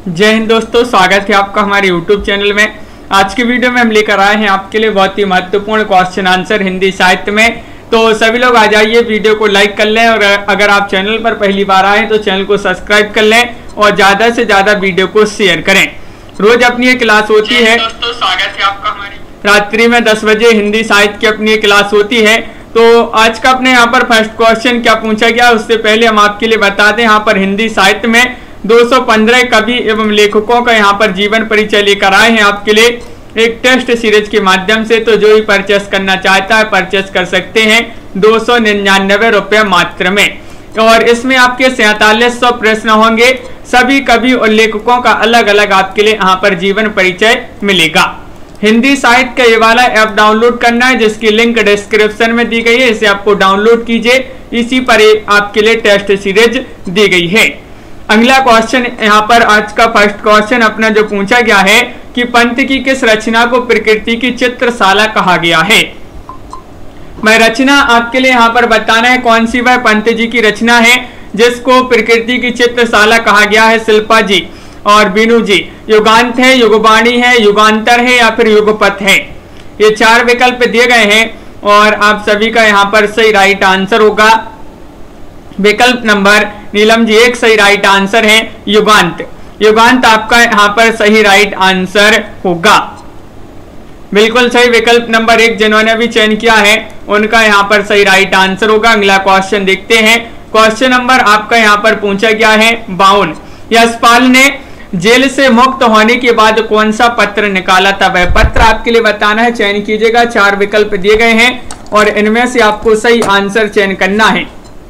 जय हिंद दोस्तों, स्वागत है आपका हमारे YouTube चैनल में। आज की वीडियो में हम लेकर आए हैं आपके लिए बहुत ही महत्वपूर्ण क्वेश्चन आंसर हिंदी साहित्य में। तो सभी लोग आ जाइए, वीडियो को लाइक कर लें और अगर आप चैनल पर पहली बार आए तो चैनल को सब्सक्राइब कर लें और ज़्यादा से ज़्यादा वीडियो को शेयर करें। रोज अपनी एक क्लास होती है दोस्तों, स्वागत है आपका हमारी रात्रि में 10 बजे हिंदी साहित्य की अपनी एक क्लास होती है। तो आज का अपने यहाँ पर फर्स्ट क्वेश्चन क्या पूछा गया, उससे पहले हम आपके लिए बता दें, यहाँ पर हिंदी साहित्य में 215 कवि एवं लेखकों का यहाँ पर जीवन परिचय लेकर आए हैं आपके लिए एक टेस्ट सीरीज के माध्यम से। तो जो भी परचेस करना चाहता है परचेस कर सकते हैं 299 रुपये मात्र में। और इसमें आपके 4700 प्रश्न होंगे, सभी कवि और लेखकों का अलग अलग आपके लिए यहाँ पर जीवन परिचय मिलेगा। हिंदी साहित्य का ये वाला ऐप डाउनलोड करना है, जिसकी लिंक डिस्क्रिप्शन में दी गई है, इसे आपको डाउनलोड कीजिए। इसी पर आपके लिए टेस्ट सीरीज दी गई है। अगला क्वेश्चन यहाँ पर आज का फर्स्ट क्वेश्चन अपना जो पूछा गया है कि पंत की किस रचना को प्रकृति की चित्रशाला कहा गया है। मैं रचना आपके लिए यहाँ पर बताना है कौन सी वह पंत जी की रचना है जिसको प्रकृति की चित्रशाला कहा गया है। शिल्पा जी और बीनू जी, युगांत है, युगवाणी है, युगांतर है या फिर युगपथ है। ये चार विकल्प दिए गए हैं और आप सभी का यहाँ पर सही राइट आंसर होगा विकल्प नंबर नीलम जी, एक सही राइट आंसर है युगांत। युगांत आपका यहाँ पर सही राइट आंसर होगा। बिल्कुल सही विकल्प नंबर 1 जिन्होंने भी चयन किया है उनका यहाँ पर सही राइट आंसर होगा। अगला क्वेश्चन देखते हैं। क्वेश्चन नंबर आपका यहाँ पर पूछा गया है 52। यशपाल ने जेल से मुक्त होने के बाद कौन सा पत्र निकाला था, वह पत्र आपके लिए बताना है। चयन कीजिएगा, 4 विकल्प दिए गए हैं और इनमें से आपको सही आंसर चयन करना है।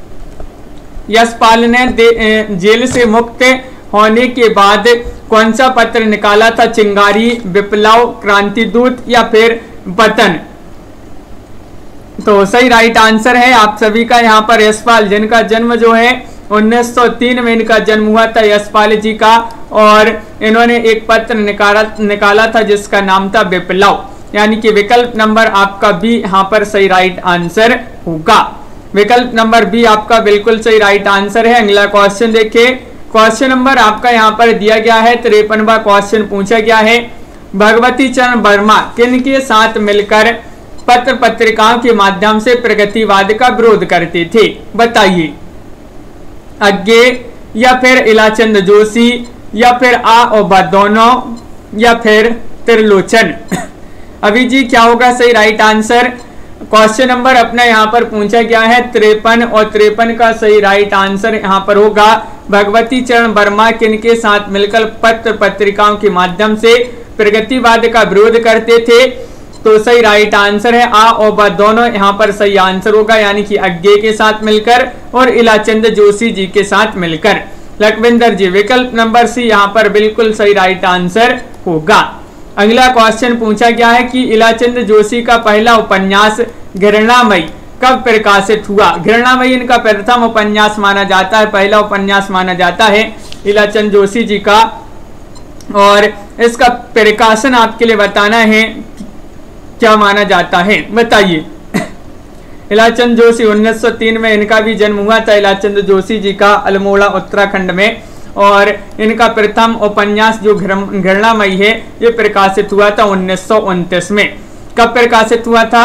यशपाल ने जेल से मुक्त होने के बाद कौन सा पत्र निकाला था, चिंगारी, विप्लव, क्रांतिदूत या फिर वतन। तो सही राइट आंसर है आप सभी का यहाँ पर यशपाल, जिनका जन्म जो है 1903 में इनका जन्म हुआ था यशपाल जी का, और इन्होंने एक पत्र निकाला था जिसका नाम था विप्लव। यानी कि विकल्प नंबर आपका बी यहाँ पर सही राइट आंसर होगा। विकल्प नंबर बी आपका बिल्कुल सही राइट आंसर है। अगला क्वेश्चन देखिए। क्वेश्चन नंबर आपका यहाँ पर दिया गया है 53वां क्वेश्चन पूछा गया है। भगवती चरण वर्मा किन के साथ मिलकर पत्र पत्रिकाओं के माध्यम से प्रगतिवाद का विरोध करते थे, बताइए। अज्ञे या फिर इलाचंद जोशी या फिर आ और ब दोनों या फिर त्रिलोचन। अभी जी क्या होगा सही राइट आंसर। क्वेश्चन नंबर अपना यहाँ पर पूछा गया है 53 और 53 का सही राइट आंसर यहाँ पर होगा भगवती चरण वर्मा किनके साथ मिलकर पत्र पत्रिकाओं के माध्यम से प्रगतिवाद का विरोध करते थे। तो सही राइट आंसर है आ और ब दोनों यहाँ पर सही आंसर होगा, यानी कि अज्ञे के साथ मिलकर और इलाचंद जोशी जी के साथ मिलकर। लखविंदर जी, विकल्प नंबर सी यहाँ पर बिल्कुल सही राइट आंसर होगा। अगला क्वेश्चन पूछा गया है कि इलाचंद जोशी का पहला उपन्यास घृणामयी कब प्रकाशित हुआ। घृणामयी इनका प्रथम उपन्यास माना जाता है, पहला उपन्यास माना जाता है इलाचंद जोशी जी का, और इसका प्रकाशन आपके लिए बताना है क्या माना जाता है, बताइए। इलाचंद जोशी 1903 में इनका भी जन्म हुआ था इलाचंद जोशी जी का, अल्मोड़ा उत्तराखंड में, और इनका प्रथम उपन्यास जो घृणामयी है ये प्रकाशित हुआ था 1929 में। कब प्रकाशित हुआ था,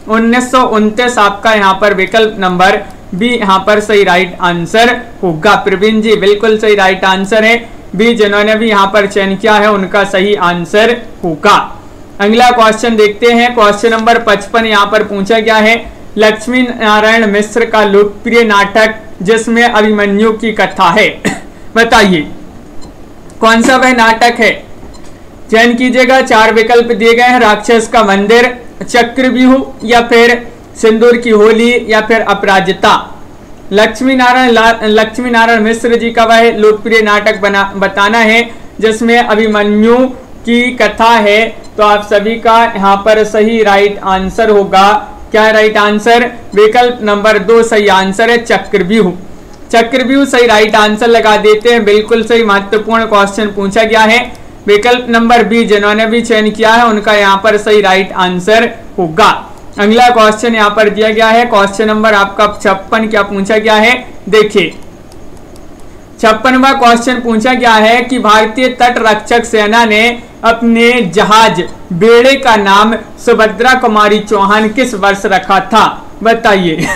1929 आपका यहाँ पर विकल्प नंबर बी यहाँ पर सही राइट आंसर होगा। प्रवीण जी बिल्कुल सही राइट आंसर है, बी जिन्होंने भी यहाँ पर चयन किया है उनका सही आंसर होगा। अगला क्वेश्चन देखते हैं। क्वेश्चन नंबर 55 यहाँ पर पूछा गया है लक्ष्मी नारायण मिश्र का लोकप्रिय नाटक जिसमें अभिमन्यु की कथा है, बताइए कौन सा वह नाटक है। चयन कीजिएगा, 4 विकल्प दिए गए हैं। राक्षस का मंदिर, चक्रव्यूह या फिर सिंदूर की होली या फिर अपराजिता। लक्ष्मी नारायण मिश्र जी का वह लोकप्रिय नाटक बताना है जिसमें अभिमन्यु की कथा है। तो आप सभी का यहाँ पर सही राइट आंसर होगा। क्या राइट आंसर, विकल्प नंबर 2 सही आंसर है चक्रव्यूह। चक्रव्यूह सही राइट आंसर लगा देते हैं। बिल्कुल सही महत्वपूर्ण क्वेश्चन पूछा गया है। विकल्प नंबर बी जिन्होंने भी चयन किया है उनका यहाँ पर सही राइट आंसर होगा। अगला क्वेश्चन यहाँ पर दिया गया है क्वेश्चन नंबर आपका 56 क्या पूछा गया है, देखिए। 56वां क्वेश्चन पूछा गया है कि भारतीय तट रक्षक सेना ने अपने जहाज बेड़े का नाम सुभद्रा कुमारी चौहान किस वर्ष रखा था, बताइए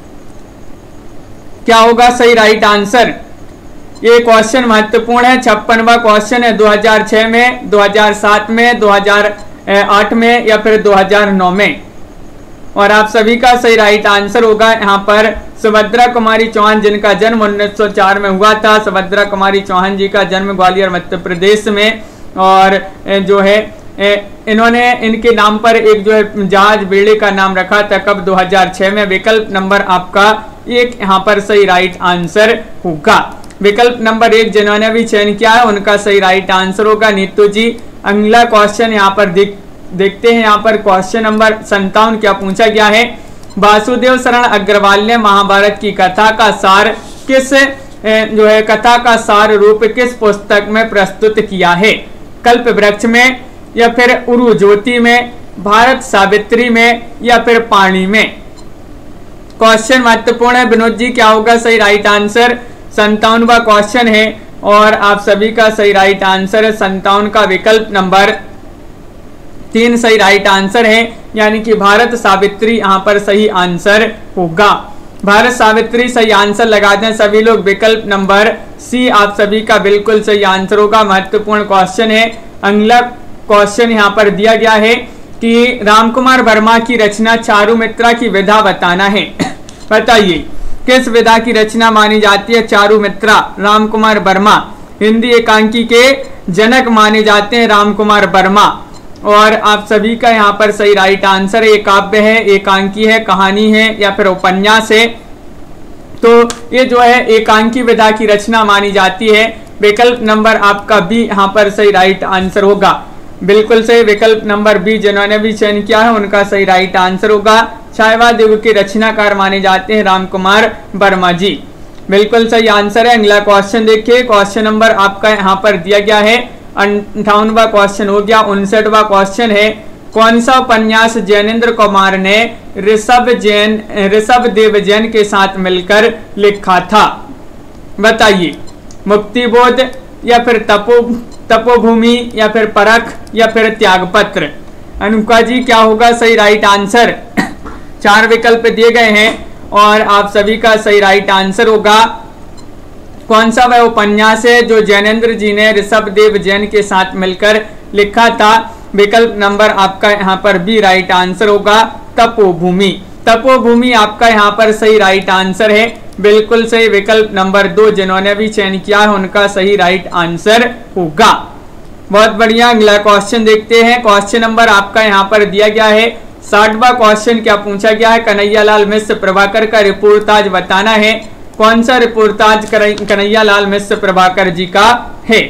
क्या होगा सही राइट आंसर। ये क्वेश्चन महत्वपूर्ण है। 56वां क्वेश्चन है 2006 में, 2007 में, 2008 में या फिर 2009 में। और आप सभी का सही राइट आंसर होगा यहाँ पर सुभद्रा कुमारी चौहान, जिनका जन्म 1904 में हुआ था। सुभद्रा कुमारी चौहान जी का जन्म ग्वालियर मध्य प्रदेश में, और जो है इन्होंने इनके नाम पर एक जो है जहाज बेड़े का नाम रखा था, कब 2006 में। विकल्प नंबर आपका एक यहाँ पर सही राइट आंसर होगा। विकल्प नंबर 1 जिन्होंने भी चयन किया है उनका सही राइट आंसर होगा नीतू जी। अगला क्वेश्चन यहाँ पर देखते हैं। यहाँ पर क्वेश्चन नंबर 57 क्या पूछा गया है। वासुदेव शरण अग्रवाल ने महाभारत की कथा का सार किस जो है कथा का सार रूप किस पुस्तक में प्रस्तुत किया है। कल्प वृक्ष में या फिर उरु ज्योति में, भारत सावित्री में या फिर पाणी में। क्वेश्चन महत्वपूर्ण है। विनोद जी क्या होगा सही राइट आंसर। 57वां क्वेश्चन है और आप सभी का सही राइट आंसर है 57 का विकल्प नंबर 3 सही राइट आंसर है, यानी कि भारत सावित्री यहाँ पर सही आंसर होगा। भारत सावित्री सही आंसर लगा दें सभी लोग। विकल्प नंबर सी आप सभी का बिल्कुल सही आंसर होगा। महत्वपूर्ण क्वेश्चन है। अगला क्वेश्चन यहाँ पर दिया गया है कि रामकुमार वर्मा की रचना चारुमित्रा की विधा बताना है, बताइए किस विधा की रचना मानी जाती है चारुमित्रा। रामकुमार वर्मा हिंदी एकांकी के जनक माने जाते हैं रामकुमार वर्मा। और आप सभी का यहाँ पर सही राइट आंसर है। काव्य है, एकांकी है, कहानी है या फिर उपन्यास है। तो ये जो है एकांकी विधा की रचना मानी जाती है। विकल्प नंबर आपका बी यहाँ पर सही राइट आंसर होगा। बिल्कुल सही। विकल्प नंबर बी जिन्होंने भी चयन किया है उनका सही राइट आंसर होगा। छायावाद युग के रचनाकार माने जाते हैं रामकुमार वर्मा जी। बिल्कुल सही आंसर है। अगला क्वेश्चन देखिए। क्वेश्चन नंबर आपका यहाँ पर दिया गया है 58वां क्वेश्चन हो गया। 59वां क्वेश्चन है कौन सा उपन्यास जैनेन्द्र कुमार ने ऋषभ देव जैन के साथ मिलकर लिखा था, बताइए। मुक्तिबोध या फिर तपोभूमि या फिर परख या फिर त्यागपत्र। अनुका जी क्या होगा सही राइट आंसर। 4 विकल्प दिए गए हैं और आप सभी का सही राइट आंसर होगा कौन सा वह उपन्यास है जो जैनेन्द्र जी ने ऋषभ देव जैन के साथ मिलकर लिखा था। विकल्प नंबर आपका यहाँ पर बी राइट आंसर होगा तपोभूमि। तपोभूमि आपका यहाँ पर सही राइट आंसर है। बिल्कुल सही। विकल्प नंबर 2 जिन्होंने भी चयन किया है उनका सही राइट आंसर होगा। बहुत बढ़िया। अगला क्वेश्चन देखते हैं। क्वेश्चन नंबर आपका यहाँ पर दिया गया है 60वां क्वेश्चन क्या पूछा गया है। कन्हैयालाल मिश्र प्रभाकर का रिपोर्टाज बताना है। कौन सा रिपोर्टाज कन्हैयालाल मिश्र प्रभाकर जी का है।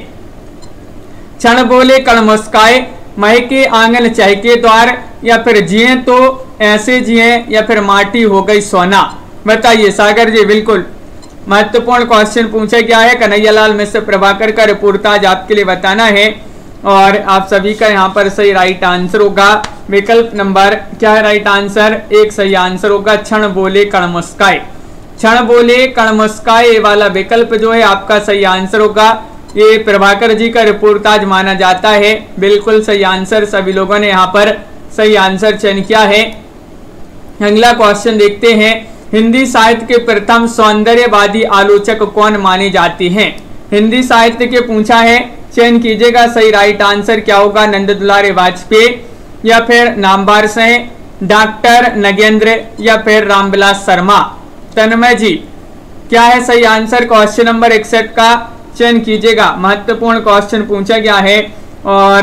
क्षण बोले कण मुस्काए, महके आंगन चहके द्वार या फिर जिए तो ऐसे जिए या फिर माटी हो गई सोना, बताइए सागर जी। बिल्कुल महत्वपूर्ण क्वेश्चन पूछा गया है। कन्हैयालाल मिश्र प्रभाकर का रिपोर्टाज आपके लिए बताना है और आप सभी का यहाँ पर सही राइट आंसर होगा। विकल्प नंबर क्या है राइट आंसर। एक सही आंसर होगा क्षण बोले कण मुस्काए। क्षण बोले कण मुस्काए वाला विकल्प जो है आपका सही आंसर होगा। ये प्रभाकर जी का रिपोर्टाज माना जाता है। बिल्कुल सही आंसर। सभी लोगों ने यहाँ पर सही आंसर चयन किया है। अगला क्वेश्चन देखते हैं। हिंदी साहित्य के प्रथम सौंदर्यवादी आलोचक कौन माने जाते हैं। हिंदी साहित्य के पूछा है, चयन कीजिएगा। सही राइट आंसर क्या होगा। नंद दुलारे वाजपेयी या फिर नामवर सिंह, डॉक्टर नगेंद्र या फिर रामविलास शर्मा। तन्मय जी क्या है सही आंसर। क्वेश्चन नंबर 61 का चयन कीजिएगा। महत्वपूर्ण क्वेश्चन पूछा गया है और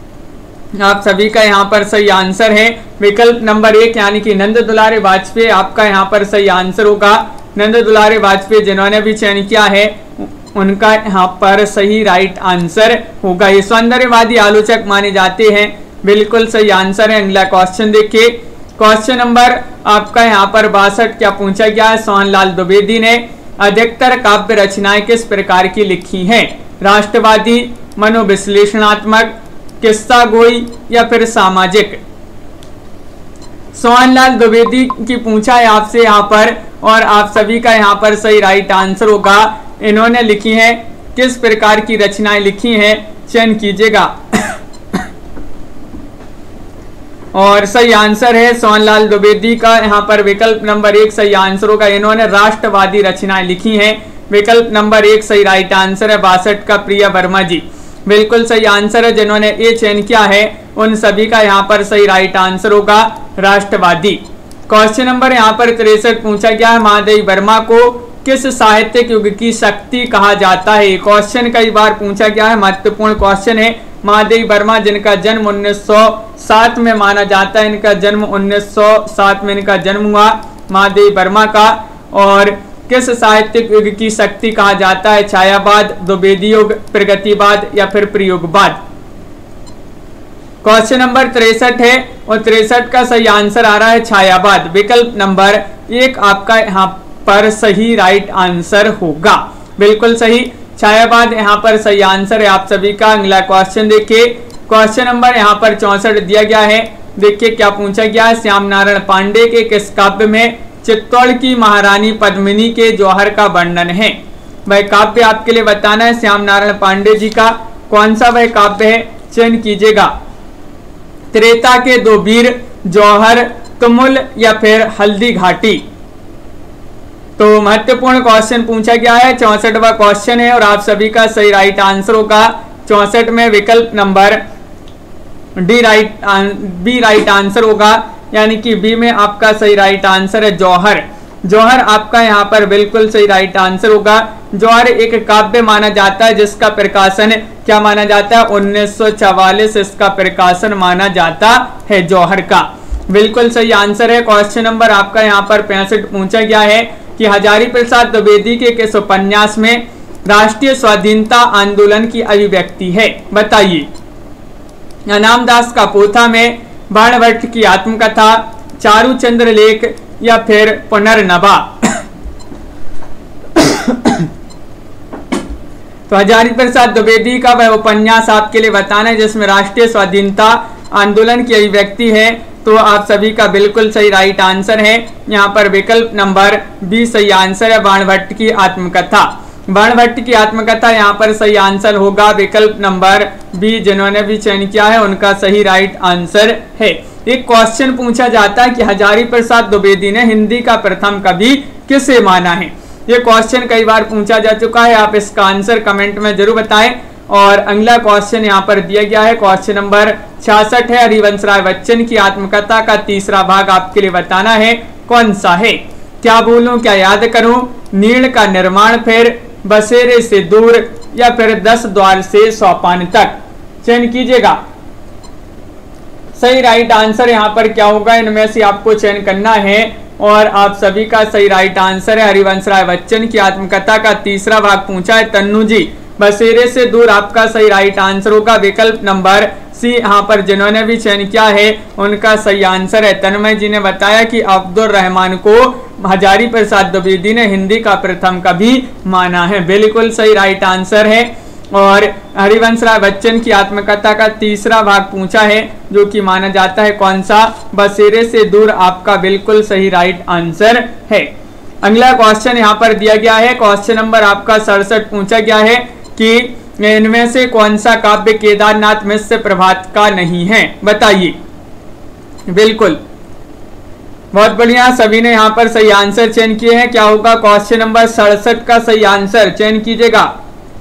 आप सभी का यहाँ पर सही आंसर है। विकल्प नंबर 1 यानी कि नंद दुलारे वाजपेयी आपका यहाँ पर सही आंसर होगा। नंद दुलारे वाजपेयी जिन्होंने भी चयन किया है उनका यहाँ पर सही राइट आंसर होगा। ये सौंदर्यवादी आलोचक माने जाते हैं। बिल्कुल सही आंसर है। अगला क्वेश्चन देखिए। क्वेश्चन नंबर आपका यहाँ पर 62 क्या पूछा गया है। सोहनलाल द्विवेदी ने अधिकतर काव्य रचनाएं किस प्रकार की लिखी हैं। राष्ट्रवादी, मनोविश्लेषणात्मक, किस्सा गोई या फिर सामाजिक। सोहनलाल द्विवेदी की पूछा है आपसे यहाँ पर और आप सभी का यहाँ पर सही राइट आंसर होगा इन्होंने लिखी हैं, किस प्रकार की रचनाएं लिखी हैं, चयन कीजिएगा। और सही आंसर है सोहनलाल द्विवेदी का यहाँ पर विकल्प नंबर 1 सही आंसर होगा। इन्होंने राष्ट्रवादी रचनाएं लिखी हैं। विकल्प नंबर 1 सही राइट आंसर है। 62 का प्रिया वर्मा जी बिल्कुल सही आंसर है। जिन्होंने ए चयन किया है उन सभी का यहाँ पर सही राइट आंसर होगा राष्ट्रवादी। क्वेश्चन नंबर यहाँ पर 63 पूछा गया है, महादेवी वर्मा को किस साहित्यिक युग की शक्ति कहा जाता है। क्वेश्चन कई बार पूछा गया है, महत्वपूर्ण क्वेश्चन है। महादेवी वर्मा जिनका जन्म 1907 में माना जाता है, इनका जन्म 1907 में इनका जन्म हुआ महादेवी वर्मा का। और किस साहित्यिक युग की शक्ति कहा जाता है, छायावाद, द्विवेदी युग, प्रगतिवाद या फिर प्रयोगवाद। क्वेश्चन नंबर 63 है और 63 का सही आंसर आ रहा है छायावाद। विकल्प नंबर 1 आपका यहाँ पर सही राइट आंसर होगा, बिल्कुल सही। छायावाद यहाँ पर सही आंसर है आप सभी का। अगला क्वेश्चन देखिए, क्वेश्चन नंबर यहाँ पर 64 दिया गया है। देखिए क्या पूछा गया है, श्याम नारायण पांडे के किस काव्य में चित्तौड़ की महारानी पद्मिनी के जौहर का वर्णन है। वह काव्य आपके लिए बताना है श्याम नारायण पांडे जी का, कौन सा वह काव्य है, चयन कीजिएगा। त्रेता के दो वीर, जौहर, तुमुल या फिर हल्दी घाटी। तो महत्वपूर्ण क्वेश्चन पूछा गया है, 64वां क्वेश्चन है और आप सभी का सही राइट आंसर होगा 64 में विकल्प नंबर बी राइट आंसर होगा, यानी कि बी में आपका सही राइट आंसर है जौहर। जौहर आपका यहाँ पर बिल्कुल सही राइट आंसर होगा। जौहर एक काव्य माना जाता है जिसका प्रकाशन क्या माना जाता है, 1944 इसका प्रकाशन माना जाता है जौहर का, बिल्कुल सही आंसर है। क्वेश्चन नंबर आपका यहाँ पर 65 पूछा गया है कि हजारी प्रसाद द्विवेदी के किस उपन्यास में राष्ट्रीय स्वाधीनता आंदोलन की अभिव्यक्ति है, बताइए। अनामदास का पोथा में, बाणभट्ट की आत्मकथा, चारुचंद्र लेख या फिर पुनर्नवा। तो हजारी प्रसाद द्विवेदी का वह उपन्यास आपके लिए बताना है जिसमें राष्ट्रीय स्वाधीनता आंदोलन की अभिव्यक्ति है। तो आप सभी का बिल्कुल सही राइट आंसर है यहाँ पर विकल्प नंबर बी सही आंसर है, बाणभट्ट की आत्मकथा। बाणभट्ट की आत्मकथा यहाँ पर सही आंसर होगा, विकल्प नंबर बी जिन्होंने भी चयन किया है उनका सही राइट आंसर है। एक क्वेश्चन पूछा जाता है कि हजारी प्रसाद द्विवेदी ने हिंदी का प्रथम कवि किसे माना है। ये क्वेश्चन कई बार पूछा जा चुका है, आप इसका आंसर कमेंट में जरूर बताएं। और अगला क्वेश्चन यहाँ पर दिया गया है, क्वेश्चन नंबर 66 है, हरिवंश राय बच्चन की आत्मकथा का तीसरा भाग आपके लिए बताना है, कौन सा है। क्या बोलूं क्या याद करूं, नीड़ का निर्माण फिर, बसेरे से दूर या फिर 10 द्वार से सोपान तक, चयन कीजिएगा। सही राइट आंसर यहाँ पर क्या होगा, इनमें से आपको चयन करना है। और आप सभी का सही राइट आंसर है हरिवंश राय बच्चन की आत्मकथा का तीसरा भाग पूछा है तन्नू जी, बसेरे से दूर आपका सही राइट आंसर होगा, विकल्प नंबर सी यहाँ पर जिन्होंने भी चयन किया है उनका सही आंसर है। तन्मय जी ने बताया कि अब्दुल रहमान को हजारी प्रसाद द्विवेदी ने हिंदी का प्रथम कवि माना है, बिल्कुल सही राइट आंसर है। और हरिवंश राय बच्चन की आत्मकथा का तीसरा भाग पूछा है जो कि माना जाता है कौन सा, बसेरे से दूर, आपका बिल्कुल सही राइट आंसर है। अगला क्वेश्चन यहाँ पर दिया गया है, क्वेश्चन नंबर आपका 67 पूछा गया है कि इनमें से कौन सा काव्य केदारनाथ मिश्र प्रभात का नहीं है, बताइए। बिल्कुल बहुत बढ़िया, सभी ने यहाँ पर सही आंसर चयन किए हैं। क्या होगा क्वेश्चन नंबर 67 का सही आंसर, चयन कीजिएगा।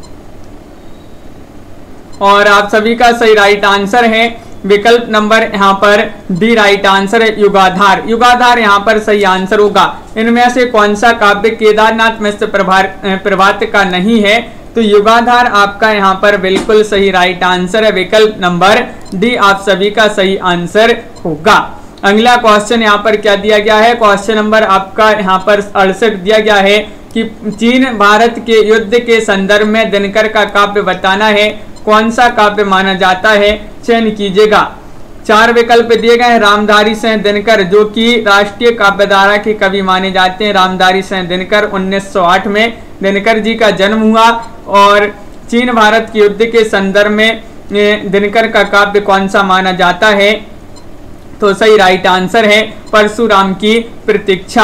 और आप सभी का सही राइट आंसर है विकल्प नंबर यहाँ पर डी राइट आंसर है, युगाधार। युगाधार यहाँ पर सही आंसर होगा। इनमें से कौन सा काव्य केदारनाथ मिश्र प्रभात का नहीं है, तो युगाधार आपका यहाँ पर बिल्कुल सही राइट आंसर है, विकल्प नंबर डी आप सभी का सही आंसर होगा। अगला क्वेश्चन यहाँ पर क्या दिया गया है, क्वेश्चन नंबर आपका यहाँ पर 68 दिया गया है कि चीन भारत के युद्ध के संदर्भ में दिनकर का काव्य बताना है, कौन सा काव्य माना जाता है, चयन कीजिएगा। 4 विकल्प दिए गए हैं, रामधारी सिंह दिनकर जो कि राष्ट्रीय काव्यधारा के कवि माने जाते हैं। रामधारी सिंह दिनकर 1908 में दिनकर जी का जन्म हुआ। और चीन भारत के युद्ध के संदर्भ में दिनकर का काव्य कौन सा माना जाता है, तो सही राइट आंसर है परशुराम की प्रतीक्षा।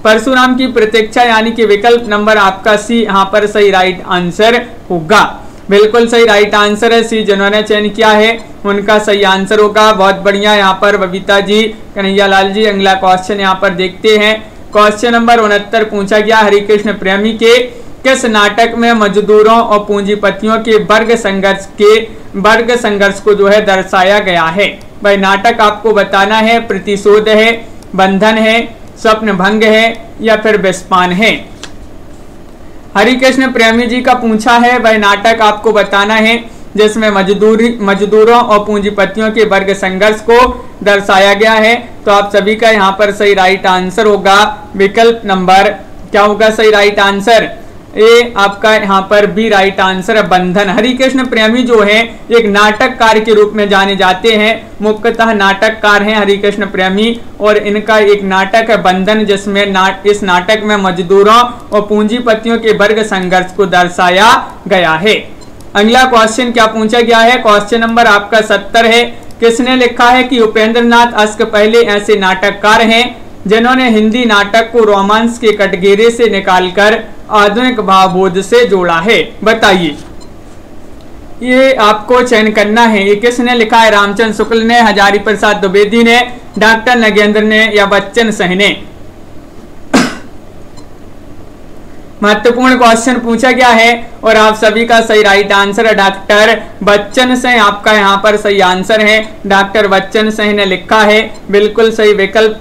परशुराम की प्रतीक्षा यानी कि विकल्प नंबर आपका सी यहाँ पर सही राइट आंसर होगा। बिल्कुल सही राइट आंसर है सी, जिन्होंने चयन किया है उनका सही आंसर होगा। बहुत बढ़िया यहाँ पर बबीता जी, कन्हैया लाल जी। अगला क्वेश्चन यहाँ पर देखते हैं। क्वेश्चन नंबर 69 पूछा गया, हरिकृष्ण प्रेमी के किस नाटक में मजदूरों और पूंजीपतियों के वर्ग संघर्ष को जो है दर्शाया गया है। भाई नाटक आपको बताना है, प्रतिशोध है, बंधन है, स्वप्न भंग है या फिर विस्पान है। हरिकृष्ण प्रेमी जी का पूछा है, भाई नाटक आपको बताना है जिसमें मजदूरों और पूंजीपतियों के वर्ग संघर्ष को दर्शाया गया है। तो आप सभी का यहाँ पर सही राइट आंसर होगा विकल्प नंबर, क्या होगा सही राइट आंसर? ए आपका यहाँ पर बी राइट आंसर है, बंधन। हरिकृष्ण प्रेमी जो है एक नाटककार के रूप में जाने जाते हैं, मुख्यतः नाटककार हैं हरिकृष्ण प्रेमी, और इनका एक नाटक है बंधन, जिसमें इस नाटक में मजदूरों और पूंजीपतियों के वर्ग संघर्ष को दर्शाया गया है। अगला क्वेश्चन क्या पूछा गया है? क्वेश्चन नंबर आपका 70 है। किसने लिखा है कि उपेंद्र नाथ अश्क पहले ऐसे नाटककार हैं जिन्होंने हिंदी नाटक को रोमांस के कटघरे से निकालकर आधुनिक भावबोध से जोड़ा है? बताइए, ये आपको चयन करना है। ये किसने लिखा है? रामचंद्र शुक्ल ने, हजारी प्रसाद द्विवेदी ने, डॉक्टर नगेंद्र ने या बच्चन सिंह ने? महत्वपूर्ण क्वेश्चन पूछा गया है और आप सभी का सही राइट आंसर है डॉक्टर बच्चन सिंह। आपका यहाँ पर सही आंसर है, डॉक्टर बच्चन सिंह ने लिखा है। बिल्कुल सही विकल्प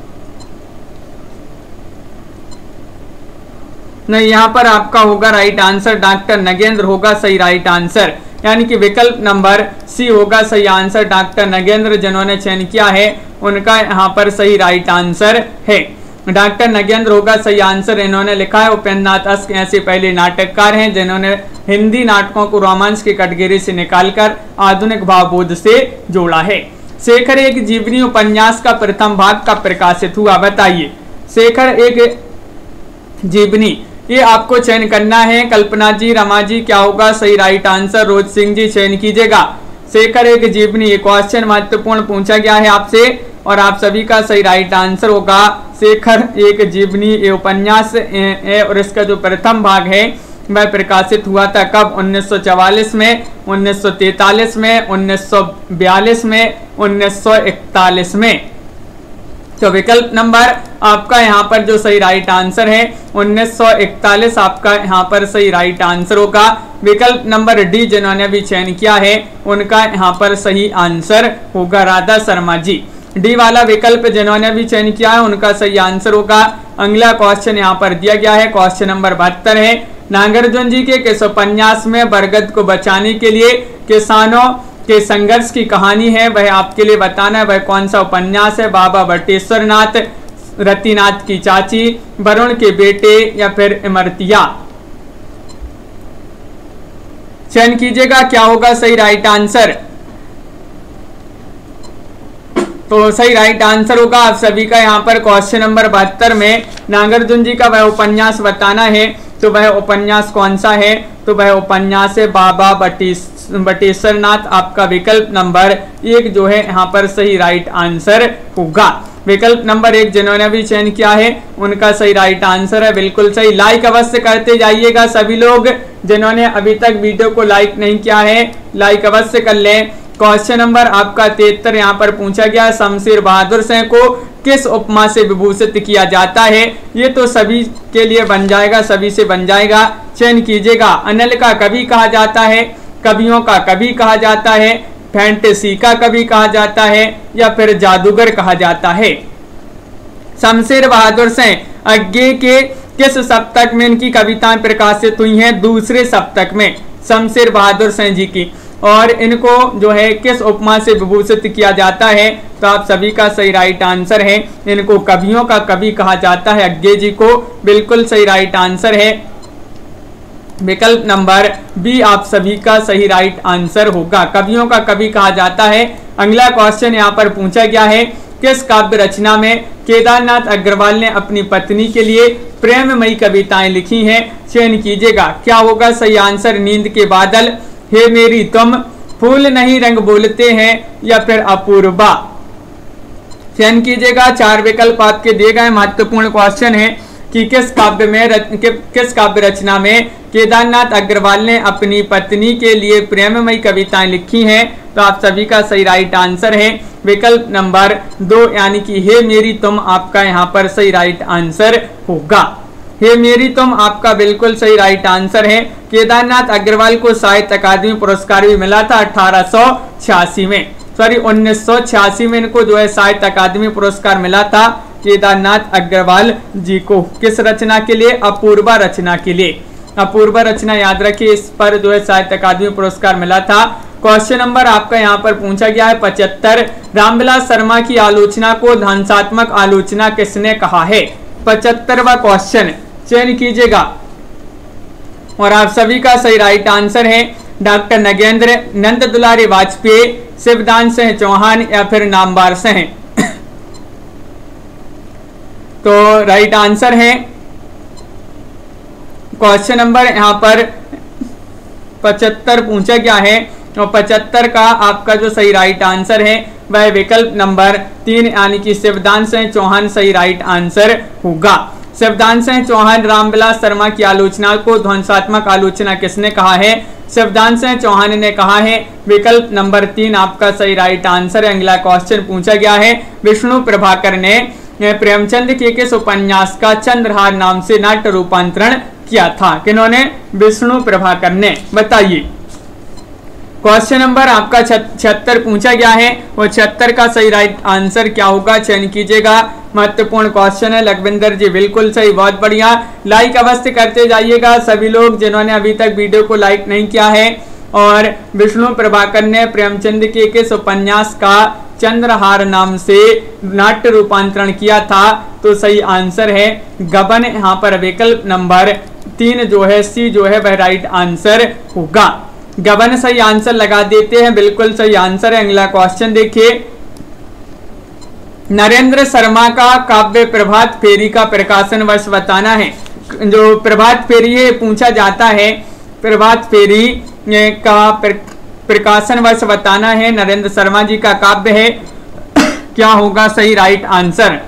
नहीं, यहाँ पर आपका होगा राइट आंसर डॉक्टर नगेंद्र होगा सही राइट आंसर, यानी कि विकल्प नंबर सी होगा सही आंसर। डॉक्टर नगेंद्र जिन्होंने चयन किया है उनका यहाँ पर सही राइट आंसर है, डॉक्टर नगेंद्र होगा सही आंसर। इन्होंने लिखा है उपेंद्र नाथ अश्क ऐसे पहले नाटककार हैं जिन्होंने हिंदी नाटकों को रोमांस के कटघरे से निकालकर आधुनिक भावबोध से जोड़ा है। शेखर एक जीवनी उपन्यास का प्रथम भाग कब प्रकाशित हुआ? बताइए, शेखर एक जीवनी, ये आपको चयन करना है। कल्पना जी, रमा जी, क्या होगा सही राइट आंसर? रोज सिंह जी चयन कीजिएगा। शेखर एक जीवनी, ये क्वेश्चन महत्वपूर्ण पूछा गया है आपसे और आप सभी का सही राइट आंसर होगा शेखर एक जीवनी। ये उपन्यास है और इसका जो प्रथम भाग है वह प्रकाशित हुआ था कब? 1944 में, 1943 में, 1942 में, 1941 में। तो विकल्प नंबर आपका यहाँ पर जो सही राइट आंसर है 1941 आपका यहाँ पर सही राइट आंसर होगा। विकल्प नंबर डी जिन्होंने भी चयन किया है उनका यहाँ पर सही आंसर होगा राधा शर्मा जी। डी वाला विकल्प जिन्होंने भी चयन किया है उनका सही आंसर होगा। अगला क्वेश्चन यहाँ पर दिया गया है, क्वेश्चन नंबर 72 है। नागार्जुन जी के किस उपन्यास में बरगद को बचाने के लिए किसानों के संघर्ष की कहानी है? वह आपके लिए बताना है वह कौन सा उपन्यास है। बाबा बटेश्वर नाथ, रतिनाथ की चाची, वरुण के बेटे या फिर इमरतिया? चयन कीजिएगा, क्या होगा सही राइट आंसर? तो सही राइट आंसर होगा आप सभी का यहाँ पर क्वेश्चन नंबर 72 में नागार्जुन जी का वह उपन्यास बताना है। तो वह उपन्यास कौन सा है? तो वह उपन्यास है बाबा बटेश्वर नाथ। आपका विकल्प नंबर 1 जो है यहाँ पर सही राइट आंसर होगा। विकल्प नंबर 1 जिन्होंने भी चयन किया है उनका सही राइट आंसर है, बिल्कुल सही। लाइक अवश्य करते जाइएगा सभी लोग, जिन्होंने अभी तक वीडियो को लाइक नहीं किया है लाइक अवश्य कर लें। क्वेश्चन नंबर आपका 73 यहाँ पर पूछा गया, शमशेर बहादुर सिंह को किस उपमा से विभूषित किया जाता है? ये तो सभी के लिए बन जाएगा, सभी से बन जाएगा, चयन कीजिएगा। अनल का कवि कहा जाता है, कवियों का कवि कहा जाता है, फैंटेसी का कवि कहा जाता है या फिर जादूगर कहा जाता है? शमशेर बहादुर सिंह अज्ञे के किस सप्तक में इनकी कविताएं प्रकाशित हुई हैं? दूसरे सप्तक में शमशेर बहादुर सिंह जी की, और इनको जो है किस उपमा से विभूषित किया जाता है? तो आप सभी का सही राइट आंसर है, इनको कवियों का कवि कहा जाता है अज्ञे जी को। बिल्कुल सही राइट आंसर है, विकल्प नंबर बी आप सभी का सही राइट आंसर होगा, कवियों का कवि कहा जाता है। अगला क्वेश्चन यहाँ पर पूछा गया है, किस काव्य रचना में केदारनाथ अग्रवाल ने अपनी पत्नी के लिए प्रेममयी कविताएं लिखी हैं? चयन कीजिएगा, क्या होगा सही आंसर? नींद के बादल, हे मेरी तुम, फूल नहीं रंग बोलते हैं या फिर अपूर्वा? चयन कीजिएगा। 4 विकल्प आपके दिए गए। महत्वपूर्ण क्वेश्चन है कि किस काव्य रचना में केदारनाथ अग्रवाल ने अपनी पत्नी के लिए प्रेममयी कविताएं लिखी हैं। तो आप सभी का सही राइट आंसर है विकल्प नंबर 2 यानी कि हे मेरी तुम आपका यहाँ पर सही राइट आंसर होगा। हे मेरी तुम आपका बिल्कुल सही राइट आंसर है। केदारनाथ अग्रवाल को साहित्य अकादमी पुरस्कार भी मिला था 1986 में इनको जो है साहित्य अकादमी पुरस्कार मिला था केदारनाथ अग्रवाल जी को। किस रचना के लिए? अपूर्वा रचना के लिए। अपूर्वा रचना याद रखिए, इस पर जो है साहित्य अकादमी पुरस्कार मिला था। क्वेश्चन नंबर आपका यहाँ पर पूछा गया है 75। रामविलास शर्मा की आलोचना को ध्वंसात्मक आलोचना किसने कहा है? 75वां क्वेश्चन चयन कीजिएगा और आप सभी का सही राइट आंसर है डॉक्टर नगेंद्र, नंद दुलारी वाजपेयी, शिवदान सिंह चौहान या फिर नामवर सिंह। तो राइट आंसर है क्वेश्चन नंबर यहाँ पर 75 पूछा गया है और 75 का आपका जो सही राइट आंसर है वह विकल्प नंबर 3 यानी कि शिवदान सिंह चौहान सही राइट आंसर होगा। शिवदान सिंह चौहान रामविलास शर्मा की आलोचना को ध्वंसात्मक आलोचना किसने कहा है? शिवदान सिंह चौहान ने कहा है। विकल्प नंबर 3 आपका सही राइट आंसर है। अगला क्वेश्चन पूछा गया है विष्णु प्रभाकर ने प्रेमचंद के किस उपन्यास का चंद्रहार नाम से नाट्य रूपांतरण किया था? किन्होंने? विष्णु प्रभाकर ने। बताइए। क्वेश्चन नंबर आपका 76 पूछा गया है और 76 का सही राइट आंसर क्या होगा? चयन कीजिएगा। महत्वपूर्ण क्वेश्चन है। लखविंदर जी बिल्कुल सही, बहुत बढ़िया। लाइक अवश्य करते जाइएगा सभी लोग जिन्होंने अभी तक वीडियो को लाइक नहीं किया है। और विष्णु प्रभाकर ने प्रेमचंद के किस उपन्यास का चंद्रहार नाम से नाट्य रूपांतरण किया था? तो सही आंसर है गबन। यहाँ पर विकल्प नंबर 3 जो है सी जो है वह राइट आंसर होगा। गबन सही आंसर लगा देते हैं, बिल्कुल सही आंसर है। अगला क्वेश्चन देखिए। नरेंद्र शर्मा का काव्य प्रभात फेरी का प्रकाशन वर्ष बताना है। जो प्रभात फेरी है पूछा जाता है, प्रभात फेरी का प्रकाशन वर्ष बताना है। नरेंद्र शर्मा जी का काव्य है, क्या होगा सही राइट आंसर?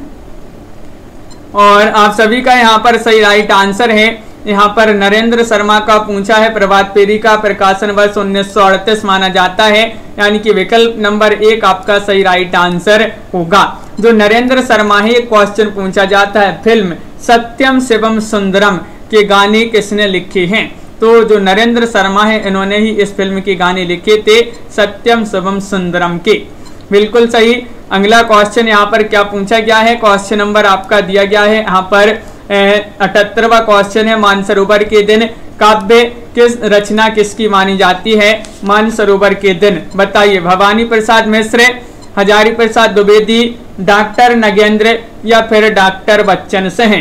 और आप सभी का यहाँ पर सही राइट आंसर है। यहाँ पर नरेंद्र शर्मा का पूछा है प्रभात फेरी का प्रकाशन वर्ष 1938 माना जाता है, यानी कि विकल्प नंबर 1 आपका सही राइट आंसर होगा। जो नरेंद्र शर्मा है क्वेश्चन पूछा जाता है फिल्म सत्यम शिवम सुंदरम के गाने किसने लिखे हैं? तो जो नरेंद्र शर्मा है इन्होंने ही इस फिल्म के गाने लिखे थे सत्यम शिवम सुंदरम के। बिल्कुल सही। अगला क्वेश्चन यहाँ पर क्या पूछा गया है? क्वेश्चन नंबर आपका दिया गया है यहाँ पर 78वां क्वेश्चन है। मानसरोवर के दिन काव्य किस रचना किसकी मानी जाती है? मानसरोवर के दिन। बताइए। भवानी प्रसाद मिश्र, हजारी प्रसाद द्विवेदी, डॉक्टर नगेंद्र या फिर डॉक्टर बच्चन सिंह।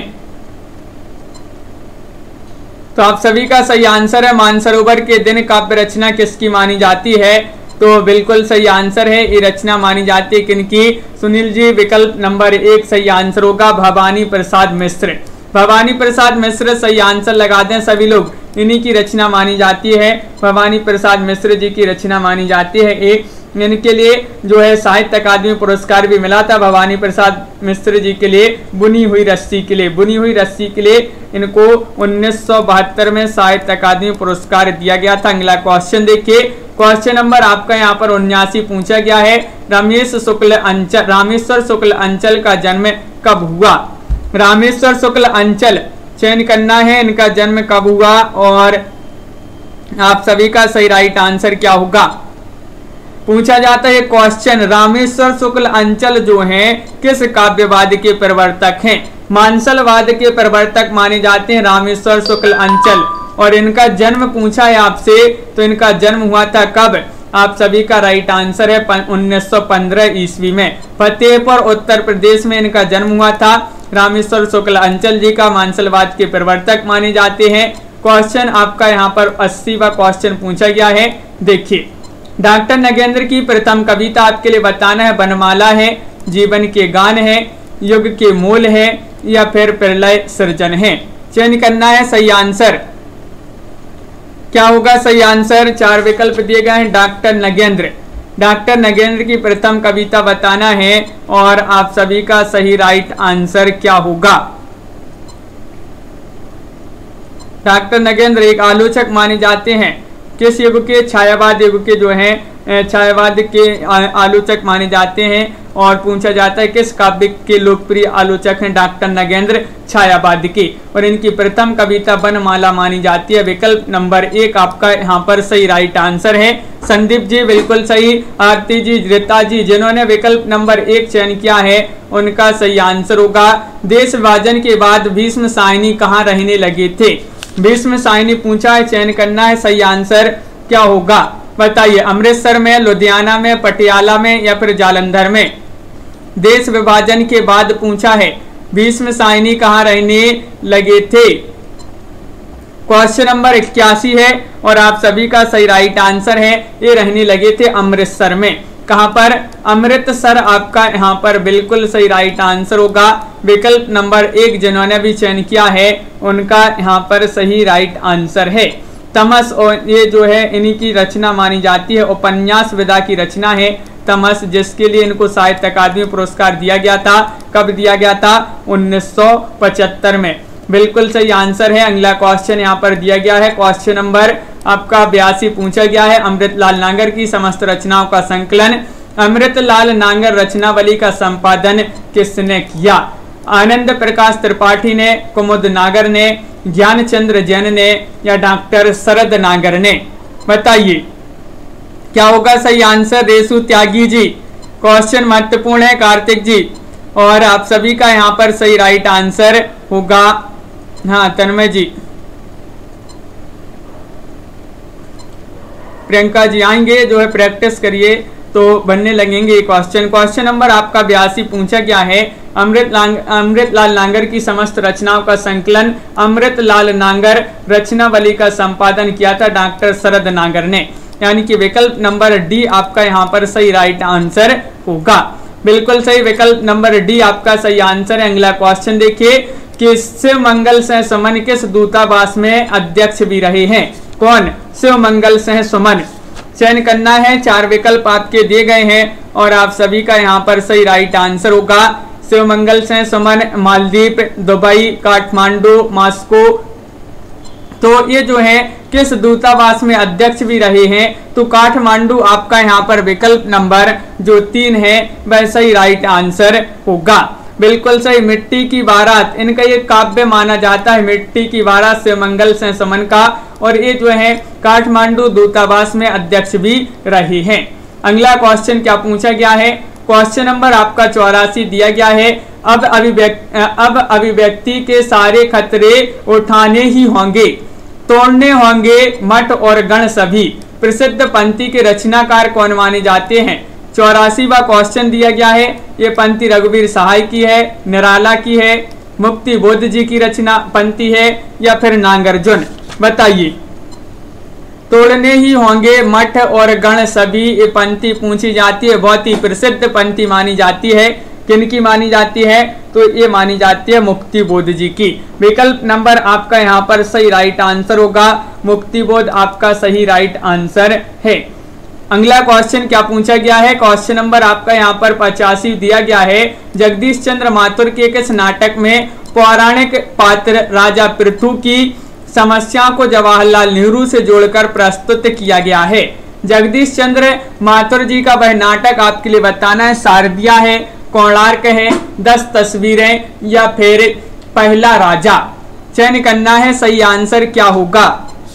तो आप सभी का सही आंसर है मानसरोवर के दिन काव्य रचना किसकी मानी जाती है? तो बिल्कुल सही आंसर है। ये रचना मानी जाती है किनकी? सुनील जी विकल्प नंबर 1 सही आंसर होगा भवानी प्रसाद मिश्र। भवानी प्रसाद मिश्र सही आंसर लगा दें सभी लोग। इन्हीं की रचना मानी जाती है, भवानी प्रसाद मिश्र जी की रचना मानी जाती है। एक इनके लिए जो है साहित्य अकादमी पुरस्कार भी मिला था भवानी प्रसाद मिश्र जी के लिए बुनी हुई रस्सी के लिए। बुनी हुई रस्सी के लिए इनको 1972 में साहित्य अकादमी पुरस्कार दिया गया था। अगला क्वेश्चन देखिए। क्वेश्चन नंबर आपका यहाँ पर 79 पूछा गया है। रामेश्वर शुक्ल अंचल का जन्म कब हुआ? रामेश्वर शुक्ल अंचल चयन करना है, इनका जन्म कब हुआ और आप सभी का सही राइट आंसर क्या होगा? पूछा जाता है क्वेश्चन रामेश्वर शुक्ल अंचल जो हैं किस काव्यवाद के प्रवर्तक हैं? मानसलवाद के प्रवर्तक माने जाते हैं रामेश्वर शुक्ल अंचल। और इनका जन्म पूछा है आपसे, तो इनका जन्म हुआ था कब? आप सभी का राइट आंसर है 1915 ईस्वी में फतेहपुर उत्तर प्रदेश में इनका जन्म हुआ था। रामेश्वर शुक्ल अंचल जी का मानसलवाद के प्रवर्तक माने जाते हैं। क्वेश्चन आपका यहाँ पर 80वां क्वेश्चन पूछा गया है। देखिए। डॉक्टर नगेंद्र की प्रथम कविता आपके लिए बताना है वनमाला है, जीवन के गान है, युग के मूल है या फिर प्रलय सृजन है। चयन करना है सही आंसर। क्या होगा सही आंसर? 4 विकल्प दिए गए हैं। डॉक्टर नगेंद्र, डॉक्टर नगेंद्र की प्रथम कविता बताना है और आप सभी का सही राइट आंसर क्या होगा। डॉक्टर नगेंद्र एक आलोचक माने जाते हैं, किस युग के? छायावाद युग के जो हैं छायावाद के आलोचक माने जाते हैं। और पूछा जाता है किस काव्य के लोकप्रिय आलोचक हैं? डॉक्टर नगेंद्र छायावाद के। और इनकी प्रथम कविता वनमाला मानी जाती है। विकल्प नंबर 1 आपका यहाँ पर सही राइट आंसर है। संदीप जी बिल्कुल सही। आरती जी, रीता जी, जिन्होंने विकल्प नंबर 1 चयन किया है उनका सही आंसर होगा। देश विभाजन के बाद भीष्म साहनी कहाँ रहने लगे थे? भीष्म साहनी पूछा है, चयन करना है। सही आंसर क्या होगा बताइए। अमृतसर में, लुधियाना में, पटियाला में या फिर जालंधर में? देश विभाजन के बाद पूछा है भीष्म साहनी कहाँ रहने लगे थे। क्वेश्चन नंबर 81 है और आप सभी का सही राइट आंसर है, ये रहने लगे थे अमृतसर में। कहां पर? अमृतसर आपका यहाँ पर बिल्कुल सही राइट आंसर होगा। विकल्प नंबर 1 जिन्होंने भी चयन किया है उनका यहाँ पर सही राइट आंसर है। तमस, और ये जो है इन्हीं की रचना मानी जाती है। उपन्यास विधा की रचना है तमस, जिसके लिए इनको साहित्य अकादमी पुरस्कार दिया गया था। कब दिया गया था? 1975 में। बिल्कुल सही आंसर है। अगला क्वेश्चन यहाँ पर दिया गया है। क्वेश्चन नंबर आपका 82 पूछा गया है। अमृतलाल नागर की समस्त रचनाओं का संकलन। अमृतलाल नागर रचनावली का संपादन किसने किया? आनंद प्रकाश त्रिपाठी ने, कुमुद नागर ने, ज्ञानचंद्र जैन ने या डॉक्टर शरद नागर ने? बताइए क्या होगा सही आंसर। रेसु त्यागी जी, क्वेश्चन महत्वपूर्ण है। कार्तिक जी, और आप सभी का यहाँ पर सही राइट आंसर होगा। हाँ तन्मय जी, प्रियंका जी आएंगे, जो है प्रैक्टिस करिए तो बनने लगेंगे क्वेश्चन। क्वेश्चन नंबर आपका 82 पूछा गया है। अमृतलाल नागर की समस्त रचनाओं का संकलन अमृतलाल नागर रचनावली का संपादन किया था डॉक्टर शरद नागर ने, यानी कि विकल्प नंबर डी आपका यहाँ पर सही राइट आंसर होगा। बिल्कुल सही, विकल्प नंबर डी आपका सही आंसर है। अगला क्वेश्चन देखिए कि शिवमंगल सिंह सुमन किस दूतावास में अध्यक्ष भी रहे हैं? कौन? शिवमंगल सिंह सुमन। चयन करना है, 4 विकल्प आपके दिए गए हैं और आप सभी का यहाँ पर सही राइट आंसर होगा। Shivmangal Singh Suman Maldives, Dubai, Kathmandu, Moscow. तो ये जो है किस दूतावास में अध्यक्ष भी रहे हैं? तो काठमांडू आपका यहाँ पर विकल्प नंबर जो 3 है वह सही राइट आंसर होगा। बिल्कुल सही। मिट्टी की बारात, इनका ये काव्य माना जाता है। मिट्टी की बारात शिवमंगल सिंह सुमन का, और ये जो है काठमांडू दूतावास में अध्यक्ष भी रहे हैं। अगला क्वेश्चन क्या पूछा गया है? क्वेश्चन नंबर आपका 84 दिया गया है। अब अभिव्यक्ति के सारे खतरे उठाने ही होंगे, तोड़ने होंगे मठ और गण सभी। प्रसिद्ध पंक्ति के रचनाकार कौन माने जाते हैं? 84वां क्वेश्चन दिया गया है। ये पंक्ति रघुवीर सहाय की है, निराला की है, मुक्ति बोध जी की रचना पंक्ति है या फिर नागार्जुन? बताइए। तोड़ने ही होंगे मठ और गण सभी, ये पंक्ति पूछी जाती है। बहुत ही प्रसिद्ध पंक्ति मानी जाती है। किनकी मानी जाती है? तो ये मानी जाती है मुक्ति बोध जी की। विकल्प नंबर आपका यहाँ पर सही राइट आंसर होगा। मुक्ति बोध आपका सही राइट आंसर है। अगला क्वेश्चन क्या पूछा गया है? क्वेश्चन नंबर आपका यहाँ पर 85 दिया गया है। जगदीश चंद्र माथुर के किस नाटक में पौराणिक पात्र राजा पृथु की समस्या को जवाहरलाल नेहरू से जोड़कर प्रस्तुत किया गया है? जगदीश चंद्र माथुर जी का वह नाटक आपके लिए बताना है। शारदिया है, कोणार्क है, 10 तस्वीरें या फिर पहला राजा? चयन करना है, सही आंसर क्या होगा।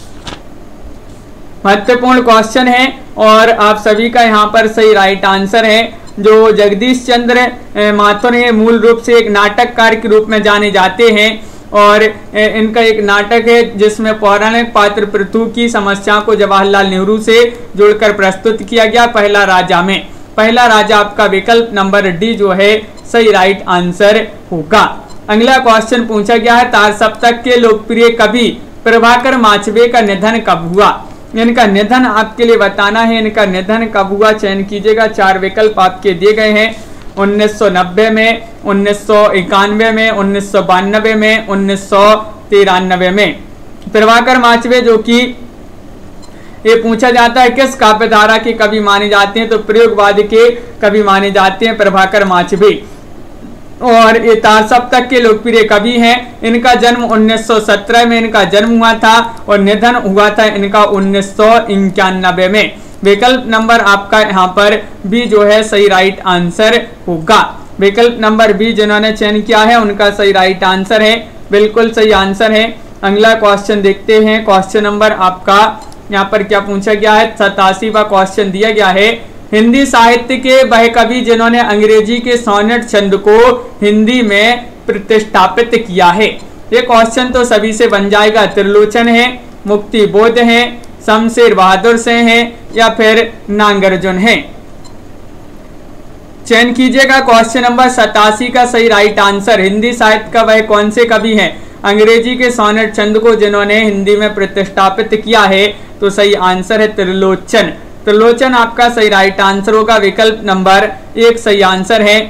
महत्वपूर्ण क्वेश्चन है और आप सभी का यहाँ पर सही राइट आंसर है। जो जगदीश चंद्र माथुर है मूल रूप से एक नाटककार के रूप में जाने जाते हैं और इनका एक नाटक है जिसमें पौराणिक पात्र पृथु की समस्या को जवाहरलाल नेहरू से जोड़कर प्रस्तुत किया गया पहला राजा में। पहला राजा आपका विकल्प नंबर डी जो है सही राइट आंसर होगा। अगला क्वेश्चन पूछा गया है। तार सप्तक के लोकप्रिय कवि प्रभाकर माचवे का निधन कब हुआ? इनका निधन आपके लिए बताना है। इनका निधन कब हुआ? चयन कीजिएगा। 4 विकल्प आपके दिए गए हैं। 1990 में, 1991 में, 1992 में, 1993 में। प्रभाकर माचवे जो कि ये पूछा जाता है किस काव्य धारा के कवि माने जाते हैं, तो प्रयोगवाद के कवि माने जाते हैं प्रभाकर माचवी। और ये तारसप्तक के लोकप्रिय कवि हैं। इनका जन्म 1917 में इनका जन्म हुआ था और निधन हुआ था इनका 1991 में। विकल्प नंबर आपका यहाँ पर बी जो है सही राइट आंसर होगा। विकल्प नंबर बी जिन्होंने चयन किया है उनका सही राइट आंसर है, बिल्कुल सही आंसर है। अगला क्वेश्चन देखते हैं। क्वेश्चन नंबर आपका यहाँ पर क्या पूछा गया है, 87वां क्वेश्चन दिया गया है। हिंदी साहित्य के वह कवि जिन्होंने अंग्रेजी के सोनेट छंद को हिंदी में प्रतिष्ठापित किया है। ये क्वेश्चन तो सभी से बन जाएगा। त्रिलोचन है, मुक्ति बोध है, शमशेर बहादुर से है या फिर नागार्जुन है। चयन कीजिएगा क्वेश्चन नंबर 87 का सही राइट आंसर। हिंदी साहित्य का वह कौन से कवि हैं अंग्रेजी के सोनेट छंद को जिन्होंने हिंदी में प्रतिष्ठापित किया है, तो सही आंसर है त्रिलोचन। त्रिलोचन आपका सही राइट आंसर होगा। विकल्प नंबर 1 सही आंसर है।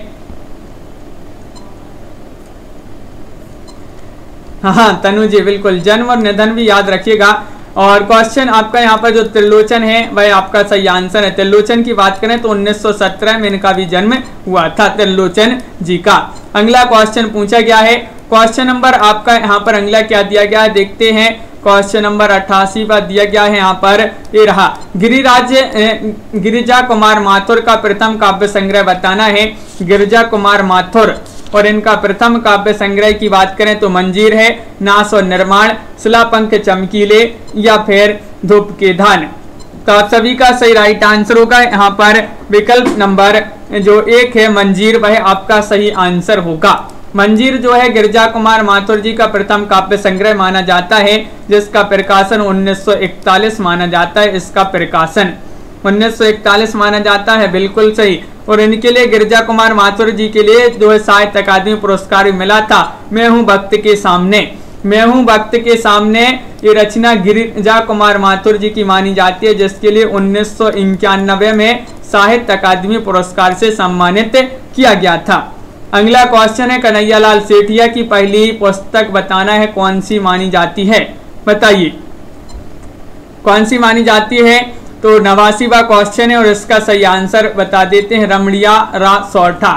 हाँ तनु जी बिल्कुल, जन्म और निधन भी याद रखिएगा। और क्वेश्चन आपका यहाँ पर जो त्रिलोचन है वह आपका सही आंसर है। त्रिलोचन की बात करें तो 1917 में इनका भी जन्म हुआ था त्रिलोचन जी का। अगला क्वेश्चन पूछा गया है। क्वेश्चन नंबर आपका यहाँ पर अगला क्या दिया गया है देखते हैं। क्वेश्चन नंबर 88 पर दिया गया है यहाँ पर ये रहा। गिरिजा कुमार माथुर का प्रथम काव्य संग्रह बताना है। गिरिजा कुमार माथुर और इनका प्रथम काव्य संग्रह की बात करें तो मंजीर है, नाश और निर्माण, शिलापंख चमकीले या फिर धूप के धान। तो आप सभी का सही राइट आंसर होगा यहाँ पर विकल्प नंबर जो 1 है मंजीर, वह आपका सही आंसर होगा। मंजीर जो है गिरिजा कुमार माथुर जी का प्रथम काव्य संग्रह माना जाता है, जिसका प्रकाशन 1941 माना जाता है। इसका प्रकाशन 1941 माना जाता है, बिल्कुल सही। और इनके लिए गिरिजा कुमार माथुर जी के लिए जो है साहित्य अकादमी पुरस्कार भी मिला था। मैं हूँ वक्त के सामने, मैं हूँ वक्त के सामने ये रचना गिरिजा कुमार माथुर जी की मानी जाती है, जिसके लिए 1991 में साहित्य अकादमी पुरस्कार से सम्मानित किया गया था। अगला क्वेश्चन है कन्हैयालाल सेठिया की पहली पुस्तक बताना है, कौन सी मानी जाती है, बताइए कौन सी मानी जाती है। तो 89वां क्वेश्चन है और इसका सही आंसर बता देते हैं, रमणिया रा सौठा।